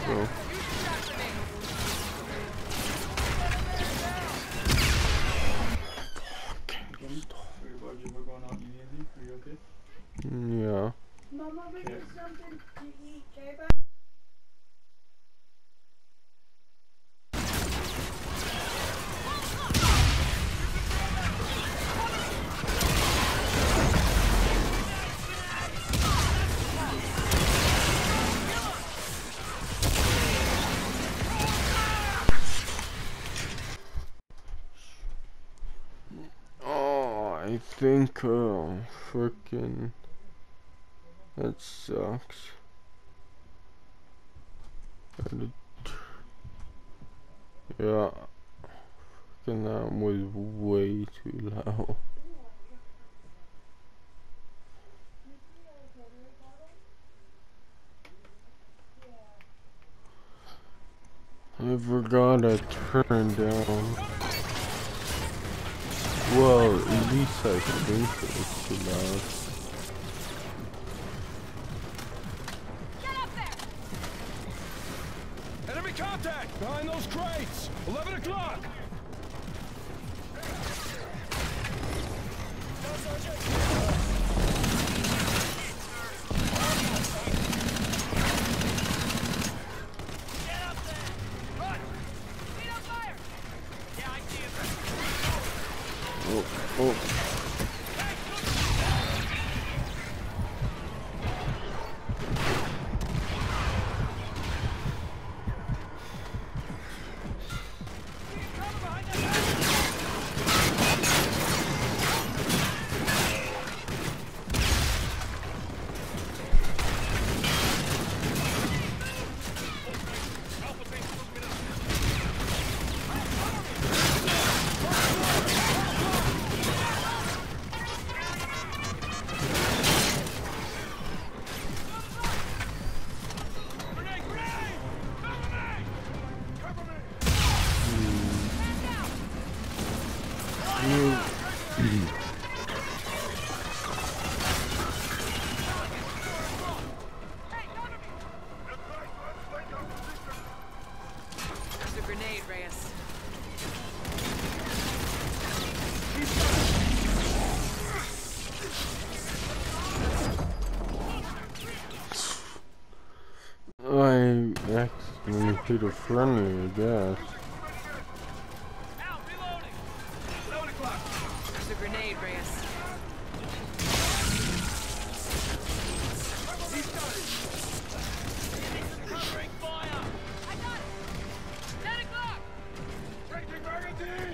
go. Yeah. Mama, bring us something to eat, J-Bag. Oh, I think, frickin' that sucks. Yeah, frickin' that was way too loud. I forgot I turned down. Well, at least I think it was too loud. Get up there! Enemy contact! Behind those crates! 11 o'clock! Oh. There's a grenade, Reyes. I accidentally hit a friendly, I guess. There's a grenade, Reyes. I got it! 10 o'clock! Taking magazine!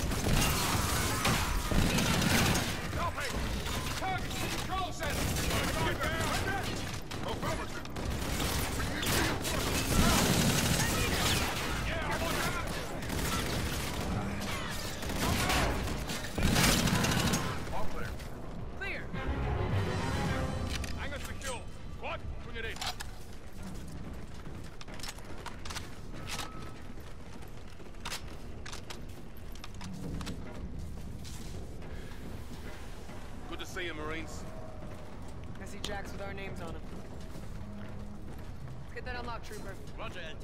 Copy! Target control center! Get down! Affirmative! Clear! Hangar secure. Squad, bring it in. Good to see you, Marines. I see jacks with our names on them. Get that unlocked, trooper. Roger, Andy.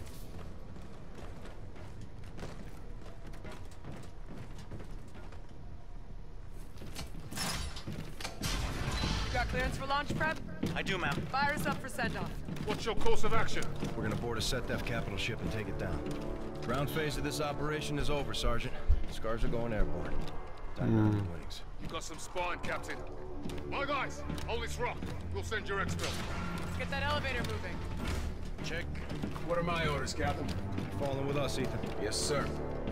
You got clearance for launch prep? I do, ma'am. Fire us up for send-off. What's your course of action? We're gonna board a SETDEF capital ship and take it down. Ground phase of this operation is over, Sergeant. Scars are going airborne. Time to earn winnings. You got some spine, Captain. My guys, hold this rock. We'll send your exfil. Let's get that elevator moving. Check. What are my orders, Captain? Falling with us, Ethan. Yes, sir.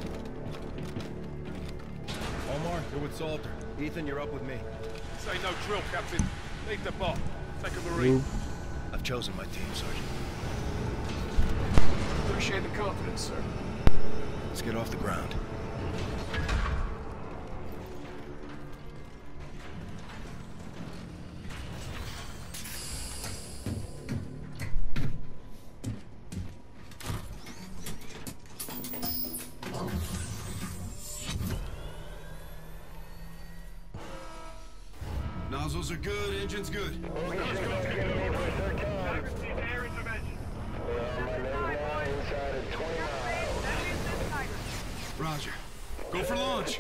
Omar, you're with Salter. Ethan, you're up with me. Say no drill, Captain. Leave the bot. Take a Marine. I've chosen my team, Sergeant. Appreciate the confidence, sir. Let's get off the ground. Nozzles are good, engine's good. Air intervention. launch.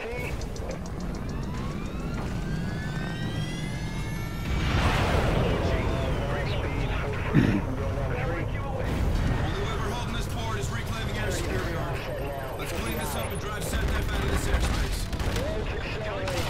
Only way we're holding this port is reclaiming air superiority. Let's clean this up and drive SETDEF out of this airspace.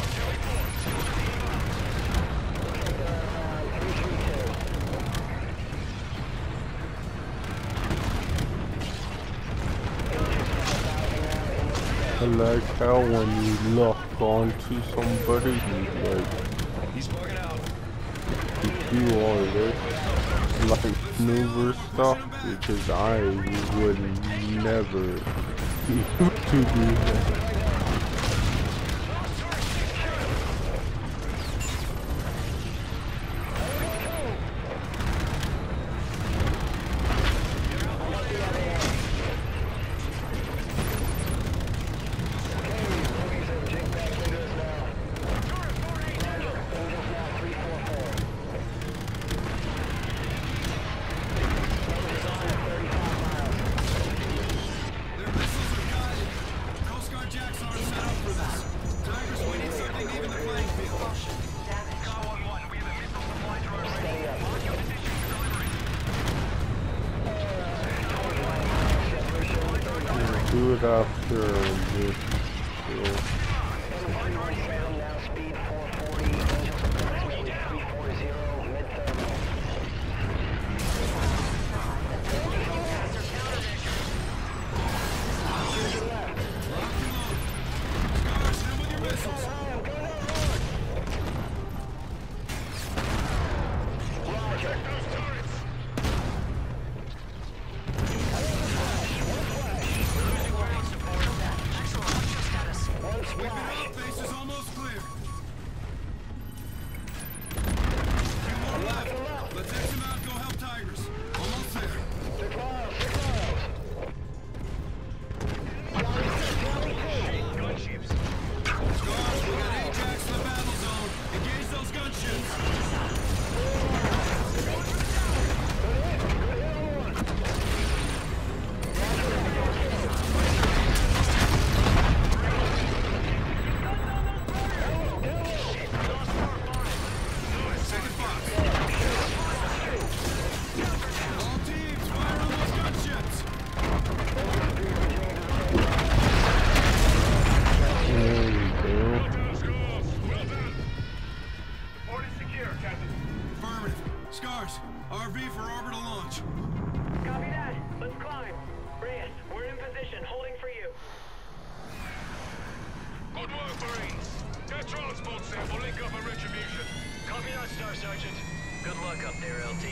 I like how when you lock onto somebody, you He's bugging out. do all this, like maneuver stuff, because I would never be able to do that. Their missiles are guided. Coast Guard jacks aren't set up for this. Tigers, we need something to even the playing field. Do it after this. So. Scars, hit 'em with your missiles. Protect those turrets! We've been out. Base is almost clear. Two more left. Let's X them out and go help Tigers. Almost there. Scars, we got Ajax in the battle zone. Engage those gunships. Second box. All teams, fire on those gunships. There we go. Well done! Port is secure, Captain. Affirmative. Scars, RV for orbital launch. Copy that. Let's climb. Reyes, we're in position, holding for you. Good work, Marines. Get transport set. We'll link up a retribution. Copy that, Star Sergeant. Good luck up there, LT.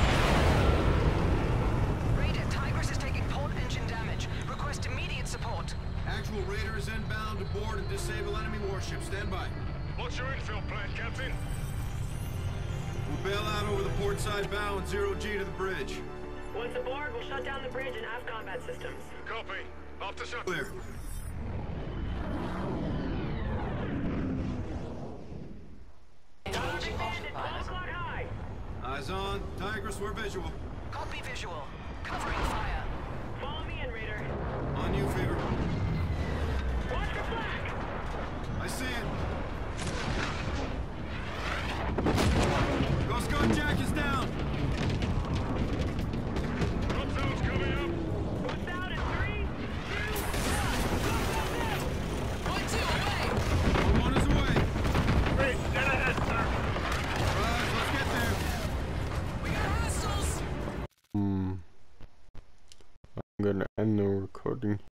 Raider, Tigris is taking port engine damage. Request immediate support. Actual Raider is inbound to board and disable enemy warships. Stand by. What's your infill plan, Captain? We'll bail out over the port side bow and 0G to the bridge. Once aboard, we'll shut down the bridge and aft combat systems. Copy. After shut. Clear. Dodging bandit, 12 o'clock high. Eyes on. Tigris, we're visual. Copy visual. Covering fire. Follow me in, Raider. On you, Fever. Watch for flak. I see it. Coast Guard Jack is down. Drop zone's coming up. Who's down in 3, 2, 1, 2, away! One is away. Great. Dead ahead, sir. Rise, let's get there. We got hostiles! I'm gonna end the recording